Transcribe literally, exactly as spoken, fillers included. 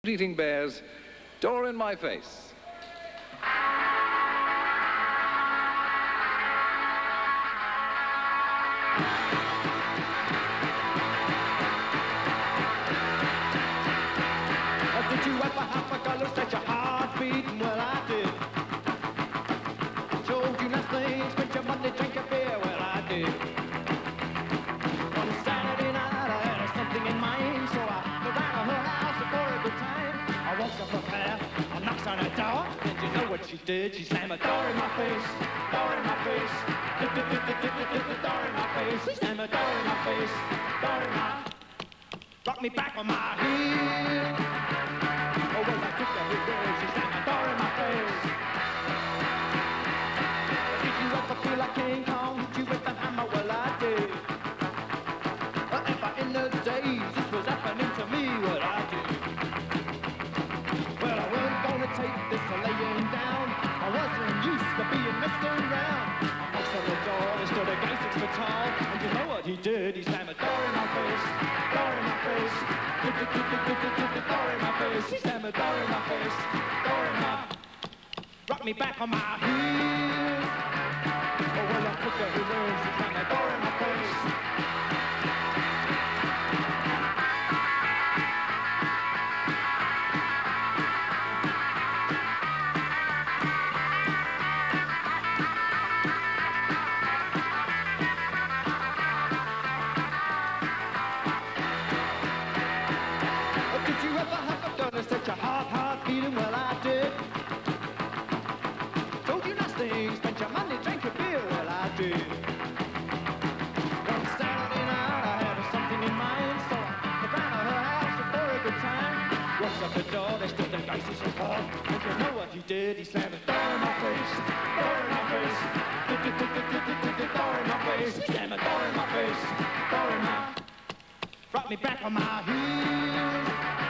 Bleating Bears, Door in My Face. Did you ever have a girl who set your heart beating? Well, I did. Told you nice things, spent your money, drink your beer. Well, I did. One Saturday night, I had something in mind, so I went round to her house for a good time. I walked up her path, I knocked on her door. Did you know what she did? She slammed a door in my face, door in my face, door in my face. She slammed a door in my face, door in my. Brought me back on my heels. Oh, well, I took the hit where she slammed a door in my face. Did you ever feel like King Kong? Hit you with the hammer? Well, I did. Ever in the days this was happening to me? Well, I did. Well, I wasn't gonna take this to laying down. I wasn't used to being messed around. I knocked on the door, there stood a guy six foot tall. And you know what he did? He slammed a door in my face, door in my face. Door in my face, he slammed a door in my face, door in my. Rocked me back on my heels. Oh, well, I took her in, she slammed a door in my face. Did you ever have a gun that set your heart, heart beating? Well, I did. Told you nice things, spent your money, drank your beer. Well, I did. One Saturday night, I had something in mind, so I went round to her house for a good time. Walked up the door, there stood the guy so tall. And you know what he did? He slammed a door in my face, door in my face, door in my face. He slammed a door in my face, door in my. Brought me back on my heels.